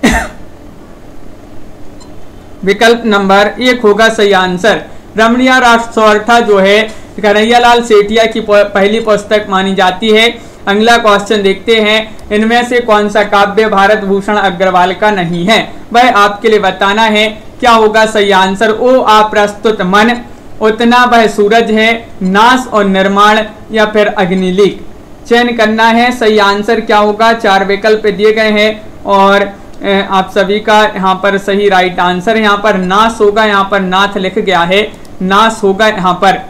विकल्प नंबर 1 होगा सही आंसर। रमणिया रा सौठा जो है कन्हैयालाल सेठिया की पहली पुस्तक मानी जाती है। अगला क्वेश्चन देखते हैं। इनमें से कौन सा काव्य भारत भूषण अग्रवाल का नहीं है, वह आपके लिए बताना है। क्या होगा सही आंसर। ओ अप्रस्तुत मन, उतना वह सूरज है, नाश और निर्माण या फिर अग्निलीक। चयन करना है। सही आंसर क्या होगा। 4 विकल्प दिए गए हैं और आप सभी का यहाँ पर सही राइट आंसर है। यहाँ पर नाश होगा, यहाँ पर नाथ लिख गया है, नाश होगा यहाँ पर।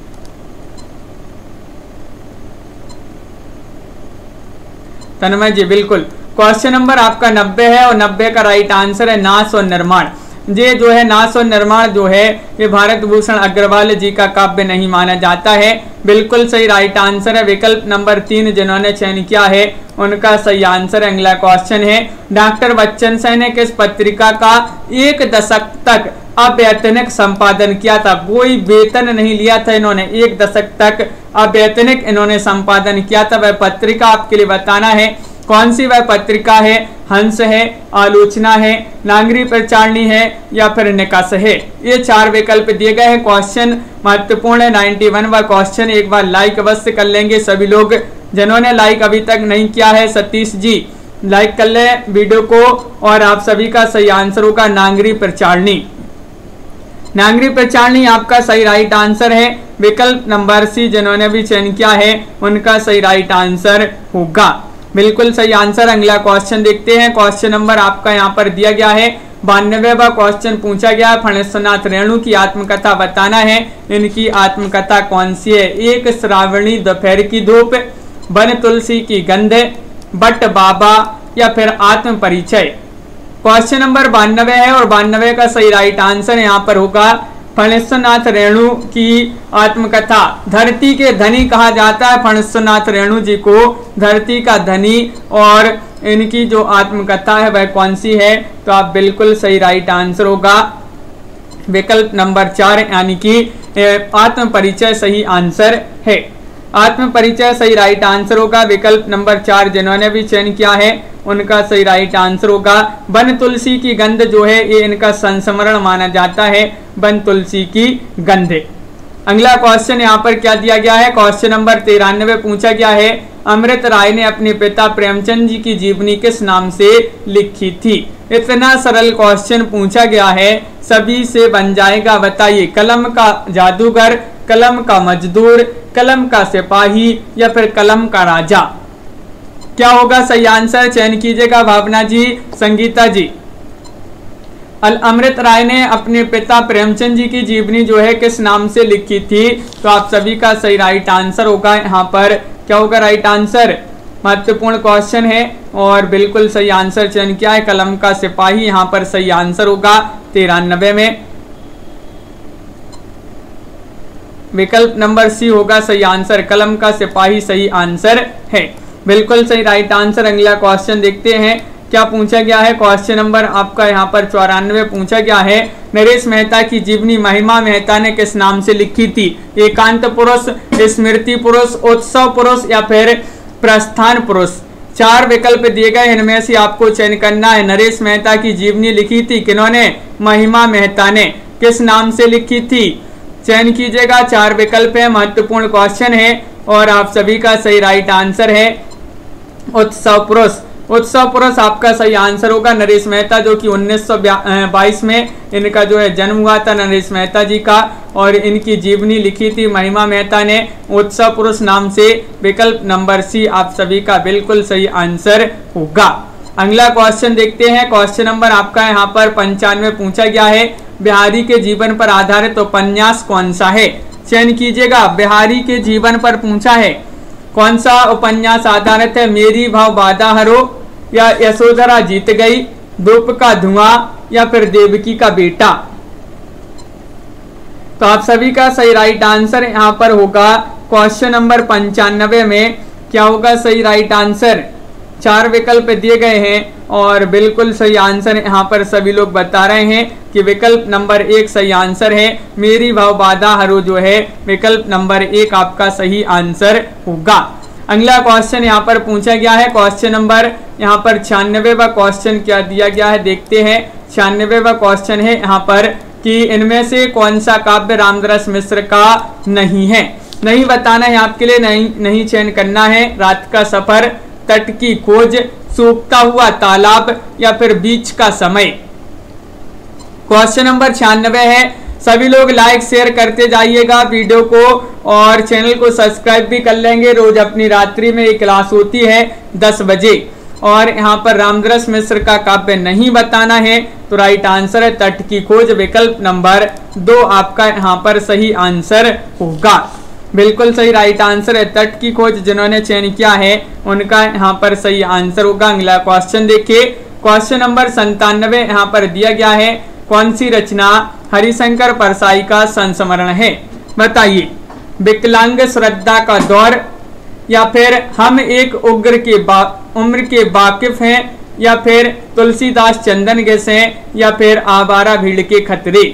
तन्मय जी बिल्कुल, क्वेश्चन नंबर आपका 90 है और 90 का राइट आंसर है नाश और निर्माण। ये जो है नाश और निर्माण जो है ये भारत भूषण अग्रवाल जी का काव्य नहीं माना जाता है। बिल्कुल सही राइट आंसर है। विकल्प नंबर 3 जिन्होंने चयन किया है उनका सही आंसर। अगला क्वेश्चन है। डॉक्टर बच्चन सिंह ने किस पत्रिका का 1 दशक तक अवैतनिक संपादन किया था। कोई वेतन नहीं लिया था इन्होंने, 1 दशक तक अवैतनिक इन्होंने संपादन किया था। वह पत्रिका आपके लिए बताना है कौन सी वह पत्रिका है। हंस है, आलोचना है, नागरी प्रचारणी है या फिर निकास है। ये 4 विकल्प दिए गए हैं। क्वेश्चन महत्वपूर्ण है। 91वां क्वेश्चन एक बार लाइक अवश्य कर लेंगे सभी लोग। जिन्होंने लाइक अभी तक नहीं किया है सतीश जी लाइक कर ले वीडियो को। और आप सभी का सही आंसर होगा नागरी प्रचारणी। नागरी प्रचारणी आपका सही राइट आंसर है। विकल्प नंबर सी जिन्होंने भी चयन किया है उनका सही राइट आंसर होगा। बिल्कुल सही आंसर। अगला क्वेश्चन देखते हैं। क्वेश्चन नंबर आपका यहाँ पर दिया गया है। 92वां क्वेश्चन पूछा गया। फणेश्वरनाथ रेणु की आत्मकथा बताना है। इनकी आत्मकथा कौन सी है। 1 श्रावणी दोपहर की धूप, वन तुलसी की गंध, बट बाबा या फिर आत्म परिचय। क्वेश्चन नंबर 92 है और 92 का सही राइट आंसर यहाँ पर होगा फणेश्वरनाथ रेणु की आत्मकथा। धरती के धनी कहा जाता है फणेश्वरनाथ रेणु जी को, धरती का धनी। और इनकी जो आत्मकथा है वह कौन सी है। तो आप बिल्कुल सही राइट आंसर होगा विकल्प नंबर 4 यानी कि आत्म परिचय सही आंसर है। आत्म परिचय सही राइट आंसर होगा। विकल्प नंबर 4 जिन्होंने भी चयन किया है उनका सही राइट आंसर होगा। वन तुलसी की गंध जो है ये इनका संस्मरण माना जाता है, वन तुलसी की गंध। अगला क्वेश्चन यहाँ पर क्या दिया गया है, क्वेश्चन नंबर 93 पूछा गया है, अमृत राय ने अपने पिता प्रेमचंद जी की जीवनी किस नाम से लिखी थी। इतना सरल क्वेश्चन पूछा गया है, सभी से बन जाएगा। बताइए, कलम का जादूगर, कलम का मजदूर, कलम का सिपाही या फिर कलम का राजा, क्या होगा सही आंसर? चयन कीजिएगा भावना जी, संगीता जी। अमृत राय ने अपने पिता प्रेमचंद जी की जीवनी जो है किस नाम से लिखी थी, तो आप सभी का सही राइट आंसर होगा। यहाँ पर क्या होगा राइट आंसर? महत्वपूर्ण क्वेश्चन है और बिल्कुल सही आंसर चयन किया है, कलम का सिपाही यहाँ पर सही आंसर होगा 93 में। विकल्प नंबर सी होगा सही आंसर, कलम का सिपाही सही आंसर है, बिल्कुल सही राइट आंसर। अगला क्वेश्चन देखते हैं क्या पूछा गया है। क्वेश्चन नंबर आपका यहाँ पर 94 पूछा गया है, नरेश मेहता की जीवनी महिमा मेहता ने किस नाम से लिखी थी। एकांत पुरुष, स्मृति पुरुष, उत्सव पुरुष या फिर प्रस्थान पुरुष। 4 विकल्प दिए गए, इनमें से आपको चयन करना है। नरेश मेहता की जीवनी लिखी थी किन्होंने? महिमा मेहता ने। किस नाम से लिखी थी? चयन कीजिएगा, 4 विकल्प है, महत्वपूर्ण क्वेश्चन है और आप सभी का सही राइट आंसर है उत्सव पुरुष। उत्सव पुरुष आपका सही आंसर होगा। नरेश मेहता जो कि 1922 में इनका जो है जन्म हुआ था नरेश मेहता जी का, और इनकी जीवनी लिखी थी महिमा मेहता ने उत्सव पुरुष नाम से। विकल्प नंबर सी आप सभी का बिल्कुल सही आंसर होगा। अगला क्वेश्चन देखते हैं। क्वेश्चन नंबर आपका यहाँ पर 95 पूछा गया है, बिहारी के जीवन पर आधारित उपन्यास कौन सा है। चयन कीजिएगा, बिहारी के जीवन पर पूछा है, कौन सा उपन्यास आधारित है? मेरी भाव बाधा हरो या यशोधरा जीत गई, धूप का धुआं या फिर देवकी का बेटा। तो आप सभी का सही राइट आंसर यहाँ पर होगा क्वेश्चन नंबर 95 में। क्या होगा सही राइट आंसर? 4 विकल्प दिए गए हैं और बिल्कुल सही आंसर यहाँ पर सभी लोग बता रहे हैं कि विकल्प नंबर 1 सही आंसर है। मेरी भाव बाधा हरो जो है विकल्प नंबर 1 आपका सही आंसर होगा। अगला क्वेश्चन यहाँ पर पूछा गया है, क्वेश्चन नंबर यहाँ पर 96वां क्वेश्चन क्या दिया गया है देखते हैं। 96वां क्वेश्चन है यहाँ पर कि इनमें से कौन सा काव्य रामदास मिश्र का नहीं है। नहीं बताना है आपके लिए, नहीं चयन करना है। रात का सफर, तट की खोज, सूखता हुआ तालाब या फिर बीच का समय। क्वेश्चन नंबर 96 है। सभी लोग लाइक शेयर करते जाइएगा वीडियो को और चैनल को सब्सक्राइब भी कर लेंगे। रोज अपनी रात्रि में एक क्लास होती है 10 बजे और यहाँ पर रामदास मिश्र का काव्य नहीं बताना है, तो राइट आंसर है तट की खोज। विकल्प नंबर 2 आपका यहाँ पर सही आंसर होगा। बिल्कुल सही राइट आंसर है तट की खोज। जिन्होंने चयन किया है उनका यहाँ पर सही आंसर होगा। अगला क्वेश्चन देखिए, क्वेश्चन नंबर 97 यहाँ पर दिया गया है, कौन सी रचना हरिशंकर परसाई का संस्मरण है। बताइए, विकलांग श्रद्धा का दौर या फिर हम एक उम्र के वाकिफ हैं या फिर तुलसीदास चंदन गेस हैं या फिर आवारा भीड़ के खतरे।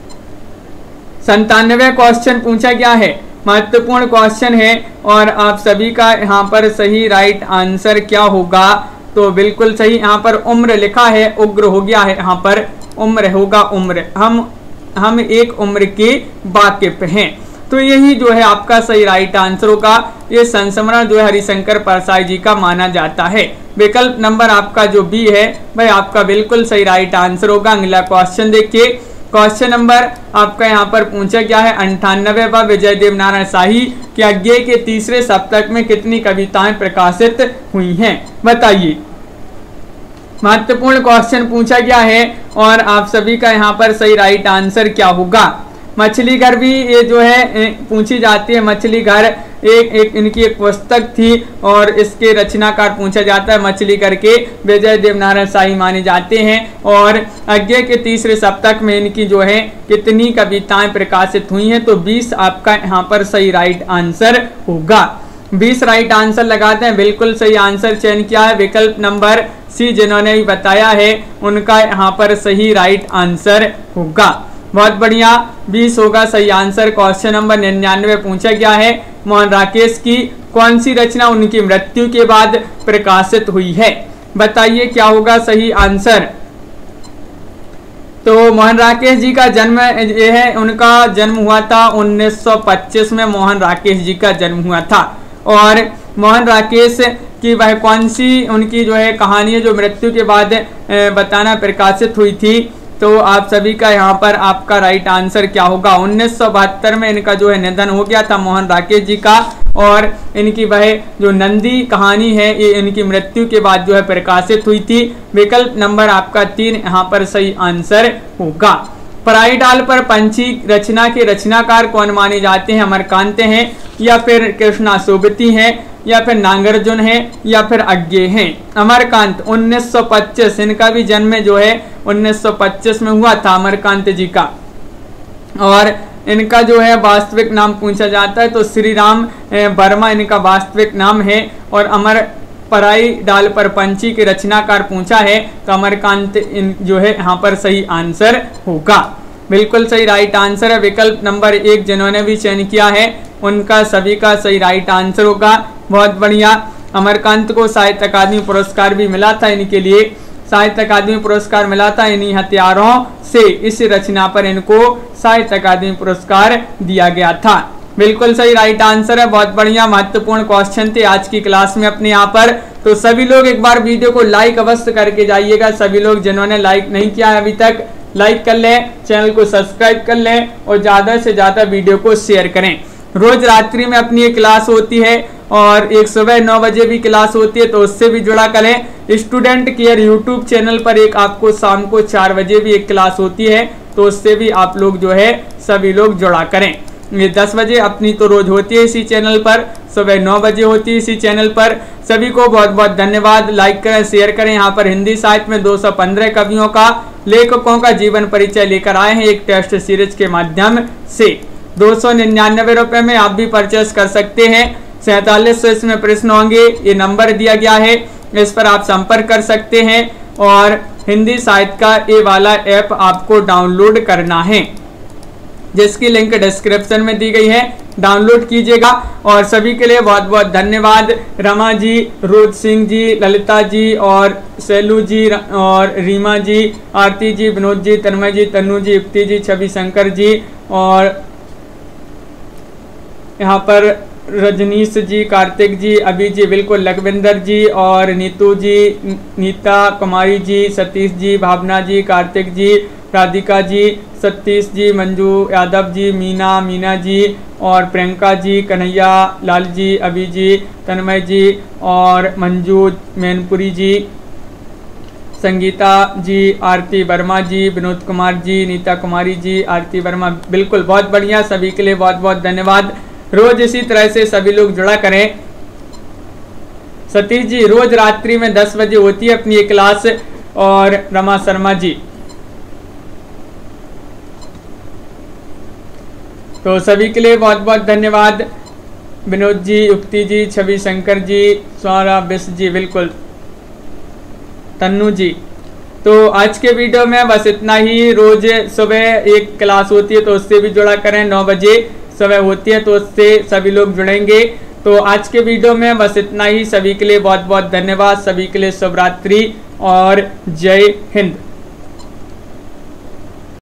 97वां क्वेश्चन पूछा गया है, महत्वपूर्ण क्वेश्चन है और आप सभी का यहाँ पर सही राइट आंसर क्या होगा। तो बिल्कुल सही यहाँ पर उम्र लिखा है, उग्र हो गया है, यहाँ पर उम्र होगा उम्र। हम एक उम्र के वाकिफ हैं, तो यही जो है आपका सही राइट आंसर होगा। ये संस्मरण जो है हरिशंकर परसाई जी का माना जाता है। विकल्प नंबर आपका जो बी है भाई आपका बिल्कुल सही राइट आंसर होगा। अगला क्वेश्चन देखिए, क्वेश्चन नंबर आपका यहाँ पर पूछा गया है 98वां, विजय देव नारायण शाही के अज्ञेय के तीसरे सप्तक में कितनी कविताएं प्रकाशित हुई हैं। बताइए, महत्वपूर्ण क्वेश्चन पूछा गया है और आप सभी का यहाँ पर सही राइट आंसर क्या होगा। मछली घर भी ये जो है पूछी जाती है। मछली घर एक इनकी एक पुस्तक थी और इसके रचनाकार पूछा जाता है मछली घर के विजय देव नारायण शाही माने जाते हैं। और अज्ञेय के तीसरे सप्तक में इनकी जो है कितनी कविताएं प्रकाशित हुई हैं, तो 20 आपका यहाँ पर सही राइट आंसर होगा। 20 राइट आंसर लगाते हैं। बिल्कुल सही आंसर चयन किया है विकल्प नंबर सी। जिन्होंने भी बताया है उनका यहाँ पर सही राइट आंसर होगा। बहुत बढ़िया, 20 होगा सही आंसर। क्वेश्चन नंबर 99 पूछा गया है, मोहन राकेश की कौन सी रचना उनकी मृत्यु के बाद प्रकाशित हुई है? बताइए क्या होगा सही आंसर। तो मोहन राकेश जी का जन्म ये है, उनका जन्म हुआ था 1925 में मोहन राकेश जी का जन्म हुआ था। और मोहन राकेश की वह कौन सी उनकी जो है कहानी है जो मृत्यु के बाद बताना प्रकाशित हुई थी? तो आप सभी का यहाँ पर आपका राइट आंसर क्या होगा? 1972 में इनका जो है निधन हो गया था मोहन राकेश जी का, और इनकी वह जो नंदी कहानी है ये इनकी मृत्यु के बाद जो है प्रकाशित हुई थी। विकल्प नंबर आपका 3 यहाँ पर सही आंसर होगा। पराई डाल पर पंछी रचना के रचनाकार कौन माने जाते हैं? अमरकांत हैं, या फिर कृष्णा सोबती हैं, या फिर नागार्जुन है, या फिर अज्ञे हैं? अमरकांत 1925, इनका भी जन्म जो है 1925 में हुआ था अमरकांत जी का। और इनका जो है वास्तविक नाम पूछा जाता है तो श्री राम वर्मा इनका वास्तविक नाम है। और अमर पराई डाल पर पंछी के रचनाकार पूछा है तो अमरकांत जो है यहाँ पर सही आंसर होगा। बिल्कुल सही राइट आंसर है। विकल्प नंबर 1 जिन्होंने भी चयन किया है उनका सभी का सही राइट आंसर होगा। बहुत बढ़िया। अमरकांत को साहित्य अकादमी पुरस्कार भी मिला था, इनके लिए साहित्य अकादमी पुरस्कार मिला था। इन्हीं हथियारों से इस रचना पर इनको साहित्य अकादमी पुरस्कार दिया गया था। बिल्कुल सही राइट आंसर है। बहुत बढ़िया, महत्वपूर्ण क्वेश्चन थे आज की क्लास में अपने यहाँ पर। तो सभी लोग एक बार वीडियो को लाइक अवश्य करके जाइएगा। सभी लोग जिन्होंने लाइक नहीं किया है अभी तक लाइक कर लें, चैनल को सब्सक्राइब कर लें और ज़्यादा से ज़्यादा वीडियो को शेयर करें। रोज रात्रि में अपनी एक क्लास होती है और एक सुबह 9 बजे भी क्लास होती है, तो उससे भी जुड़ा करें। स्टूडेंट केयर यूट्यूब चैनल पर एक आपको शाम को 4 बजे भी एक क्लास होती है, तो उससे भी आप लोग जो है सभी लोग जुड़ा करें। ये 10 बजे अपनी तो रोज होती है इसी चैनल पर, सुबह 9 बजे होती है इसी चैनल पर। सभी को बहुत बहुत धन्यवाद। लाइक करें, शेयर करें। यहाँ पर हिंदी साहित्य में 215 कवियों का, लेखकों का जीवन परिचय लेकर आए हैं एक टेस्ट सीरीज के माध्यम से। 299 रुपये में आप भी परचेस कर सकते हैं। 4700 इसमें प्रश्न होंगे, ये नंबर दिया गया है, इस पर आप संपर्क कर सकते हैं। और हिंदी साहित्य का ये वाला ऐप आपको डाउनलोड करना है, जिसकी लिंक डिस्क्रिप्शन में दी गई है, डाउनलोड कीजिएगा। और सभी के लिए बहुत बहुत धन्यवाद। रमा जी, रोज सिंह जी, ललिता जी और शैलू जी और रीमा जी, आरती जी, विनोद जी, तन्मय जी, तन्नू जी, युक्ति जी, छवि शंकर जी और यहाँ पर रजनीश जी, कार्तिक जी, अभी जी, बिल्कुल लखविंदर जी और नीतू जी, नीता कुमारी जी, सतीश जी, भावना जी, कार्तिक जी, राधिका जी, सतीश जी, मंजू यादव जी, मीना जी और प्रियंका जी, कन्हैया लाल जी, अभी जी, तन्मय जी और मंजू मैनपुरी जी, संगीता जी, आरती वर्मा जी, विनोद कुमार जी, नीता कुमारी जी, आरती वर्मा। बिल्कुल बहुत बढ़िया, सभी के लिए बहुत बहुत धन्यवाद। रोज इसी तरह से सभी लोग जुड़ा करें। सतीश जी, रोज रात्रि में 10 बजे होती है अपनी एक क्लास। और रमा शर्मा जी, तो सभी के लिए बहुत बहुत धन्यवाद। विनोद जी, युक्ति जी, छवि शंकर जी, स्वरा बिस्व जी, बिल्कुल तन्नू जी। तो आज के वीडियो में बस इतना ही। रोज सुबह एक क्लास होती है तो उससे भी जुड़ा करें, 9 बजे सुबह होती है तो उससे सभी लोग जुड़ेंगे। तो आज के वीडियो में बस इतना ही। सभी के लिए बहुत बहुत धन्यवाद। सभी के लिए शुभ रात्रि और जय हिंद।